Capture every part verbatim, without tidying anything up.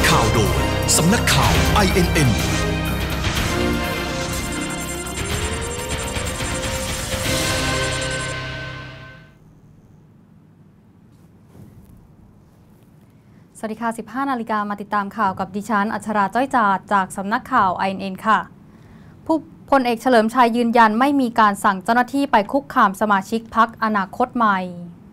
ข่าวโดยสำนักข่าว ไอ เอ็น เอ็นสวัสดีค่ะ สิบห้านาฬิกามาติดตามข่าวกับดิฉันอัชราจ้อยจาดจากสำนักข่าว ไอ เอ็น เอ็น ค่ะผู้พลเอกเฉลิมชัยยืนยันไม่มีการสั่งเจ้าหน้าที่ไปคุกคามสมาชิกพรรคอนาคตใหม่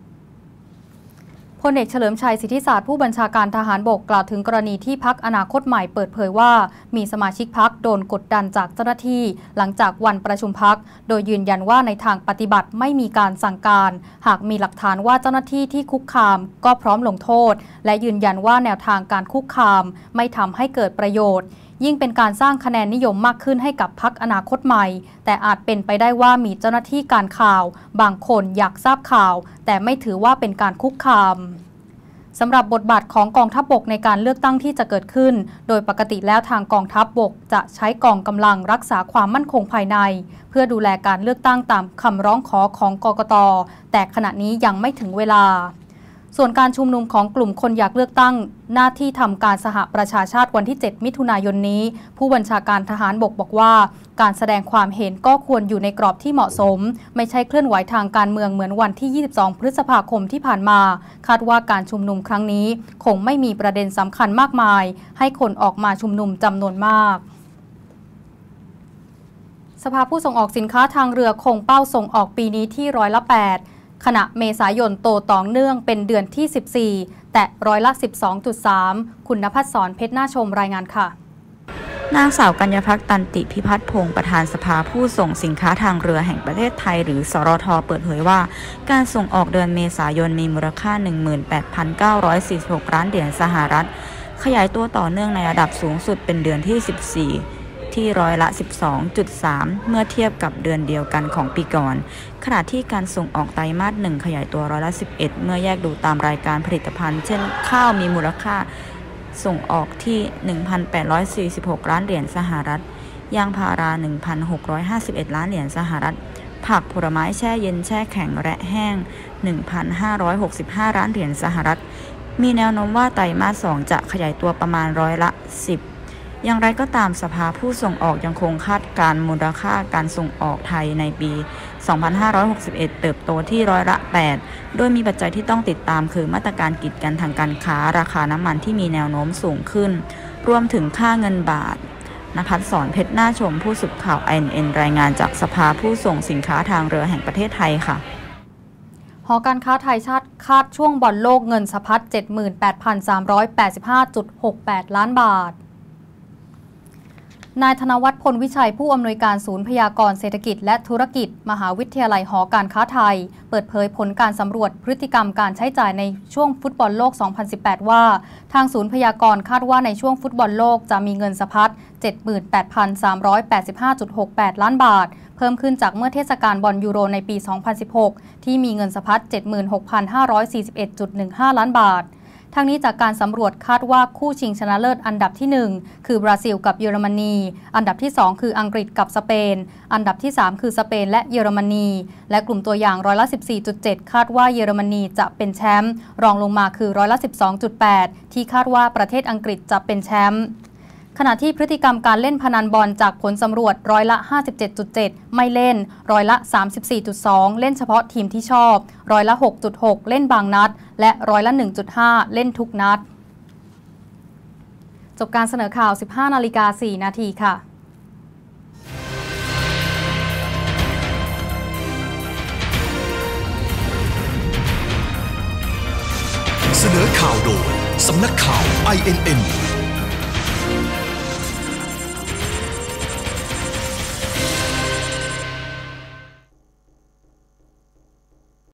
พลเอกเฉลิมชัยสิทธิศาสตร์ผู้บัญชาการทหารบกกล่าวถึงกรณีที่พรรคอนาคตใหม่เปิดเผยว่ามีสมาชิกพรรคโดนกดดันจากเจ้าหน้าที่หลังจากวันประชุมพรรคโดยยืนยันว่าในทางปฏิบัติไม่มีการสั่งการหากมีหลักฐานว่าเจ้าหน้าที่ที่คุกคามก็พร้อมลงโทษและยืนยันว่าแนวทางการคุกคามไม่ทำให้เกิดประโยชน์ยิ่งเป็นการสร้างคะแนนนิยมมากขึ้นให้กับพรรคอนาคตใหม่แต่อาจเป็นไปได้ว่ามีเจ้าหน้าที่การข่าวบางคนอยากทราบข่าวแต่ไม่ถือว่าเป็นการคุกคามสำหรับบทบาทของกองทัพบกในการเลือกตั้งที่จะเกิดขึ้นโดยปกติแล้วทางกองทัพบกจะใช้กองกำลังรักษาความมั่นคงภายในเพื่อดูแลการเลือกตั้งตามคำร้องขอของกกต.แต่ขณะนี้ยังไม่ถึงเวลาส่วนการชุมนุมของกลุ่มคนอยากเลือกตั้งหน้าที่ทำการสหประชาชาติวันที่เจ็ดมิถุนายนนี้ผู้บัญชาการทหารบกบอกว่าการแสดงความเห็นก็ควรอยู่ในกรอบที่เหมาะสมไม่ใช่เคลื่อนไหวทางการเมืองเหมือนวันที่ยี่สิบสองพฤษภาคมที่ผ่านมาคาดว่าการชุมนุมครั้งนี้คงไม่มีประเด็นสำคัญมากมายให้คนออกมาชุมนุมจำนวนมากสภาผู้ส่งออกสินค้าทางเรือคงเป้าส่งออกปีนี้ที่ร้อยละแปดขณะเมษายนโตต่อเนื่องเป็นเดือนที่สิบสี่แต่ร้อยละ สิบสองจุดสาม คุณณภัสสรเพชรหน้าชมรายงานค่ะนางสาวกัญญาภักดิ์ตันติพิพัฒน์พงศ์ประธานสภาผู้ส่งสินค้าทางเรือแห่งประเทศไทยหรือสรท.เปิดเผยว่าการส่งออกเดือนเมษายนมีมูลค่า หนึ่งหมื่นแปดพันเก้าร้อยสี่สิบหก ล้านเหรียญสหรัฐขยายตัวต่อเนื่องในระดับสูงสุดเป็นเดือนที่สิบสี่ที่ร้อยละ สิบสองจุดสาม เมื่อเทียบกับเดือนเดียวกันของปีก่อนขณะที่การส่งออกไตรมาสหนึ่งขยายตัวร้อยละ สิบเอ็ด เมื่อแยกดูตามรายการผลิตภัณฑ์เช่นข้าวมีมูลค่าส่งออกที่ หนึ่งพันแปดร้อยสี่สิบหก ล้านเหรียญสหรัฐยางพารา หนึ่งพันหกร้อยห้าสิบเอ็ด ล้านเหรียญสหรัฐผักผลไม้แช่เย็นแช่แข็งและแห้ง หนึ่งพันห้าร้อยหกสิบห้า ล้านเหรียญสหรัฐมีแนวโน้มว่าไตรมาสสองจะขยายตัวประมาณร้อยละสิบอย่างไรก็ตามสภาผู้ส่งออกยังคงคาดการมูลค่าการส่งออกไทยในปี สองพันห้าร้อยหกสิบเอ็ด เติบโตที่ร้อยละ แปด โดยมีปัจจัยที่ต้องติดตามคือมาตรการกีดกันทางการค้าราคาน้ำมันที่มีแนวโน้มสูงขึ้นรวมถึงค่าเงินบาทณภัสสรเพชรหน้าชมผู้สื่อข่าว ไอ เอ็น เอ็น รายงานจากสภาผู้ส่งสินค้าทางเรือแห่งประเทศไทยค่ะหอการค้าไทยชาติคาดช่วงบอลโลกเงินสะพัด เจ็ดหมื่นแปดพันสามร้อยแปดสิบห้าจุดหกแปด ล้านบาทนายธนวัฒน์พลวิชัยผู้อำนวยการศูนย์พยากรณ์เศรษฐกิจและธุรกิจมหาวิทยาลัยหอการค้าไทยเปิดเผยผลการสำรวจพฤติกรรมการใช้จ่ายในช่วงฟุตบอลโลก สองพันสิบแปด ว่าทางศูนย์พยากรณ์คาดว่าในช่วงฟุตบอลโลกจะมีเงินสะพัด เจ็ดหมื่นแปดพันสามร้อยแปดสิบห้าจุดหกแปด ล้านบาทเพิ่มขึ้นจากเมื่อเทศกาลบอลยูโรในปี สองพันสิบหก ที่มีเงินสะพัด เจ็ดหมื่นหกพันห้าร้อยสี่สิบเอ็ดจุดหนึ่งห้า ล้านบาททั้งนี้จากการสำรวจคาดว่าคู่ชิงชนะเลิศอันดับที่หนึ่งคือบราซิลกับเยอรมนีอันดับที่สองคืออังกฤษกับสเปนอันดับที่สามคือสเปนและเยอรมนีและกลุ่มตัวอย่างร้อยละ สิบสี่จุดเจ็ด คาดว่าเยอรมนีจะเป็นแชมป์รองลงมาคือร้อยละ สิบสองจุดแปด ที่คาดว่าประเทศอังกฤษจะเป็นแชมป์ขณะที่พฤติกรรมการเล่นพนันบอลจากผลสำรวจร้อยละ ห้าสิบเจ็ดจุดเจ็ด ไม่เล่นร้อยละ สามสิบสี่จุดสอง เล่นเฉพาะทีมที่ชอบร้อยละ หกจุดหก เล่นบางนัดและร้อยละ หนึ่งจุดห้า เล่นทุกนัดจบการเสนอข่าว สิบห้านาฬิกาสี่นาทีค่ะเสนอข่าวโดยสำนักข่าว ไอ เอ็น เอ็น